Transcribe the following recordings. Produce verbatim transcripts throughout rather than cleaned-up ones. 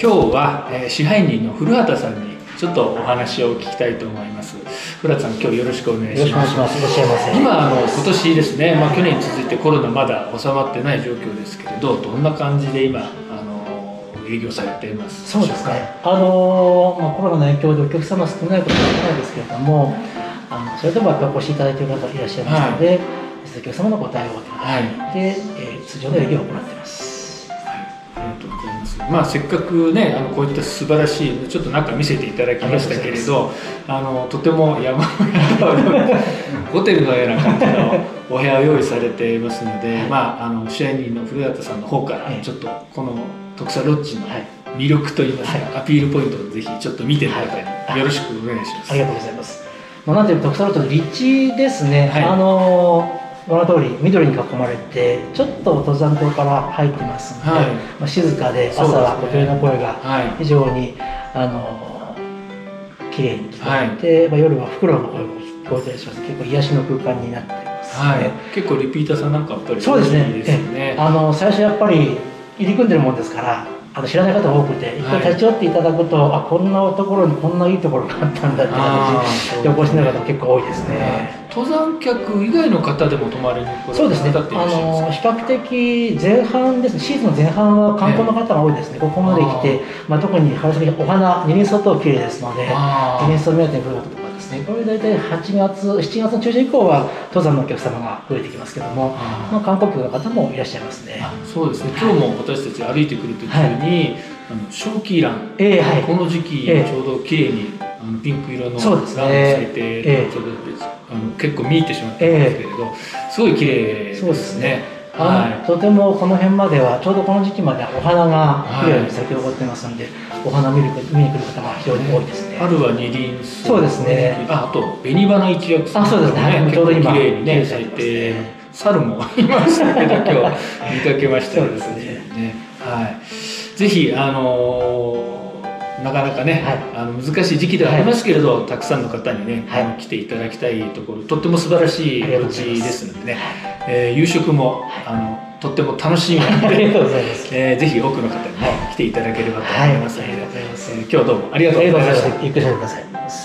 今日は、えー、支配人の古畑さんにちょっとお話を聞きたいと思います。古畑さん、今日よろしくお願いします。 よろしくお願いします。いらっしゃいませ。 今あの今年ですね、まあ、去年に続いてコロナまだ収まってない状況ですけれど、どんな感じで今あの営業されていますそうですね。あのまあ、コロナの影響でお客様少ないことは少ないですけれども、あのそれでもやっぱりお越しいただいている方いらっしゃいますので、はい、お客様のご対応ということで、はい、で、えー、通常の営業を行っています。 ありがとうございます。まあ、せっかくね、あのこういった素晴らしいちょっと中見せていただきましたけれど、あのとても山ホテルのような感じのお部屋を用意されていますので、はい、まああの支配人の古畑さんの方からちょっとこの徳佐ロッジの魅力といいますか、はい、アピールポイントをぜひちょっと見てる方によろしくお願いします。 ありがとうございます。まあ、なんていう徳佐ロッジの立地ですね。はい、あのご覧の通り緑に囲まれてちょっと登山口から入ってますので、はい、まあ静かで朝は小鳥の声が非常に、はい、あの綺麗に聞こえて、はい、まあ、夜はフクロウの声も聞こえたりします。結構癒しの空間になっていますね。はい、結構リピーターさんなんかやっぱりそうですね。ですね。あの最初やっぱり入り組んでるもんですから。あの知らない方も多くて、一回立ち寄っていただくと、はい、あこんなところにこんないいところがあったんだって形でお越しになる方も結構多いですね。 登山客以外の方でも泊まりに来るそうですね。あの比較的前半ですね。シーズンの前半は観光の方が多いですね。ここまで来て、まあ特に春先お花二輪草等綺麗ですので、二輪草目当てに来る方とかですね。これ大体はちがつ、しちがつの中旬以降は登山のお客様が増えてきますけども、まあ観光客の方もいらっしゃいますね。 そうですね。今日も私たち歩いてくる途中に、あの小キラン、えーはい、この時期ちょうど綺麗にあのピンク色のランが咲いて、えー、ちょうどあの結構見入ってしまったんですけれど、えー、すごい綺麗ですね。 はい、とてもこの辺まではちょうどこの時期までお花が綺麗に咲き誇ってますので、はい、お花見る見に来る方が非常に多いですね。 春は二輪草、 そうですね。 あ、あと紅花一躍あ、そうですね。 ちょうど今綺麗にね咲いて、猿もいましたけど今日見かけましたですね。はい。ぜひあのーなかなかね、はい、あの難しい時期ではありますけれど、はい、たくさんの方にね、はい、来ていただきたいところ、とっても素晴らしい土地ですのでね、えー、夕食もあのとっても楽しみなので、えー、ぜひ多くの方に、ね、来ていただければと思いますので、えー、今日はどうもありがとうございました。 ゆっくりしてください。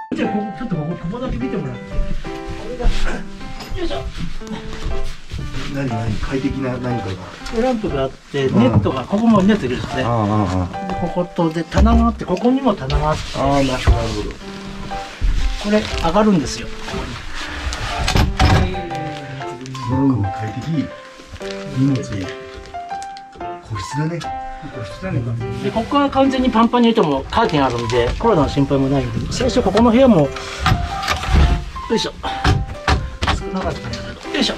じゃあここちょっとここここだけ見てもらって。これがよいしょ。 何何快適な何かが。 ランプがあってネットが、ここもネットですね。ああああ。でこことで棚があって、ここにも棚があって。ああ、なるほど。これ上がるんですよ。 うん、快適。荷物。個室だね。個室だね。 でここは完全にパンパンに入れてもカーテンあるんでコロナの心配もないんで、最初ここの部屋もよいしょ少なかったんだけど、よいしょ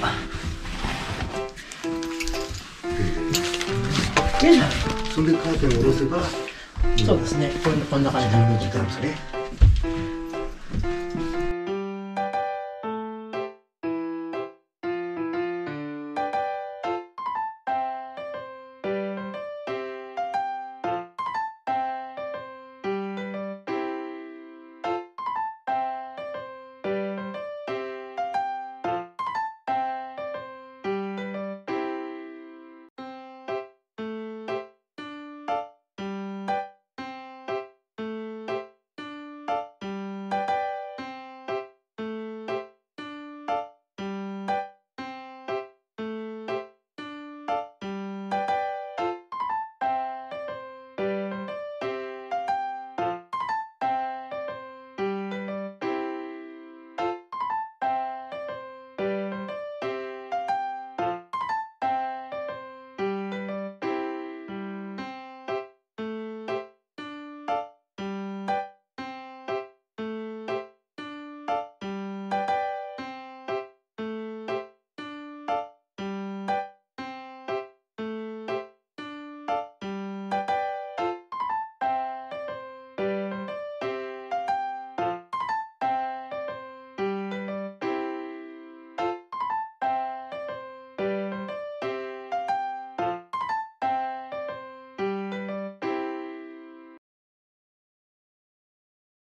よいしょ。 そんでカーテンを下ろせば。 そうですね。こんなこんな感じで。 時間ですね。